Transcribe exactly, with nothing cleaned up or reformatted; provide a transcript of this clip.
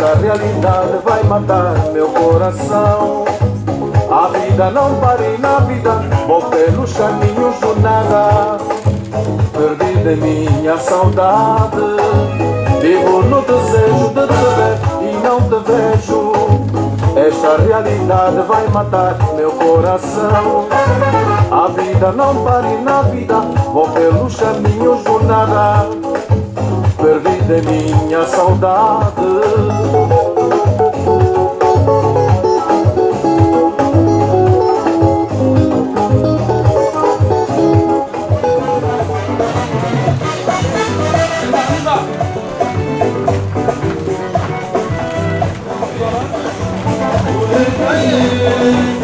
Esta realidade vai matar meu coração. A vida não pare na vida, vou pelos caminhos do nada. Perdida em minha saudade, vivo no desejo de te ver e não te vejo. Esta realidade vai matar meu coração. A vida não pare na vida, vou pelos caminhos do nada. Perdida em minha saudade. Yeah.